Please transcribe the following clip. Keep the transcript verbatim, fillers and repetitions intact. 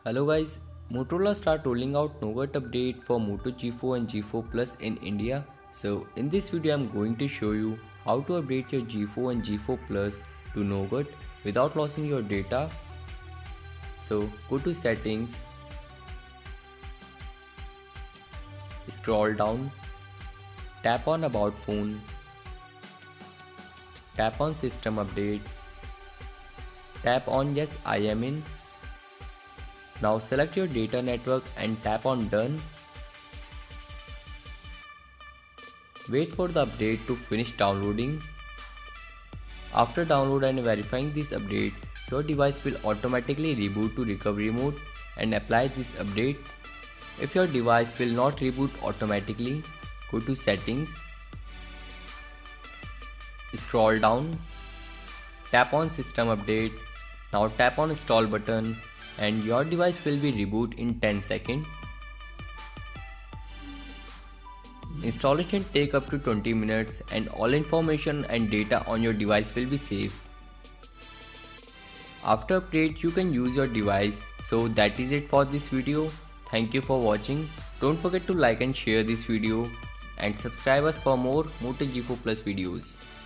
Hello guys, Motorola start rolling out Nougat update for Moto G four and G four Plus in India. So in this video I'm going to show you how to update your G four and G four Plus to Nougat without losing your data. So go to settings, scroll down, tap on about phone, tap on system update, tap on yes I am in. Now select your data network and tap on done. Wait for the update to finish downloading. After download and verifying this update, your device will automatically reboot to recovery mode and apply this update. If your device will not reboot automatically, go to settings, scroll down, tap on system update. Now tap on install button and your device will be reboot in ten seconds. Installation take up to twenty minutes and all information and data on your device will be safe. After update you can use your device. So that is it for this video. Thank you for watching. Don't forget to like and share this video and subscribe us for more Moto G four Plus videos.